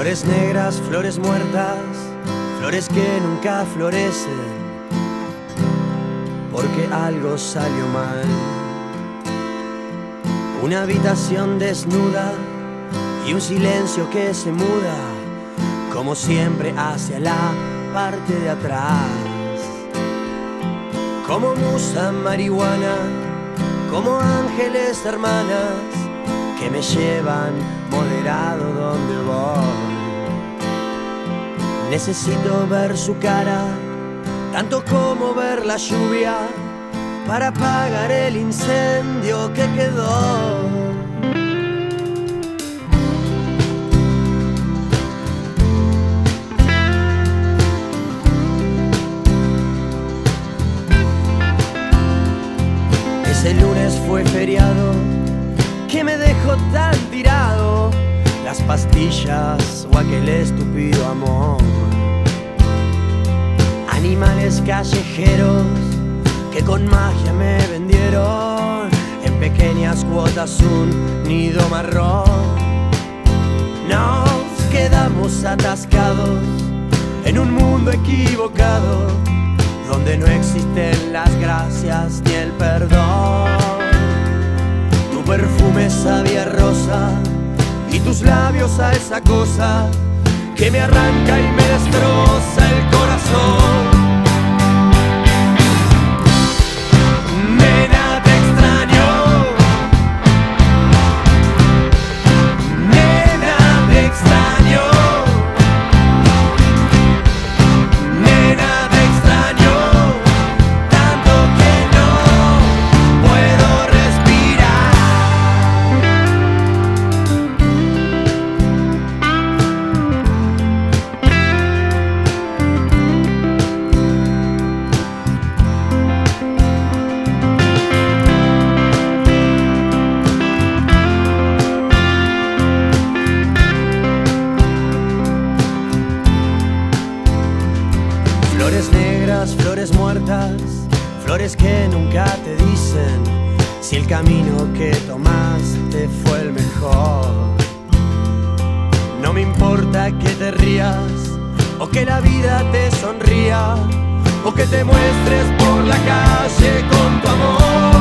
Flores negras, flores muertas, flores que nunca florecen, porque algo salió mal. Una habitación desnuda y un silencio que se muda, como siempre hacia la parte de atrás. Como musa marihuana, como ángeles hermanas que me llevan moderado donde voy. Necesito ver su cara, tanto como ver la lluvia, para apagar el incendio que quedó. Ese lunes fue feriado que me dejó tan tirado, las pastillas o aquel estúpido amor. Animales callejeros que con magia me vendieron en pequeñas cuotas un nido marrón. Nos quedamos atascados en un mundo equivocado, donde no existen las gracias ni el perdón. Tu perfume sabía rosa y tus labios a esa cosa que me arranca y me destroza el corazón. Nena, te extraño. Nena, te extraño. Nena, te extraño tanto que no puedo respirar. Flores negras, flores muertas, flores que nunca te dicen si el camino que tomaste fue el mejor. No me importa que te rías o que la vida te sonría o que te muestres por la calle con tu amor.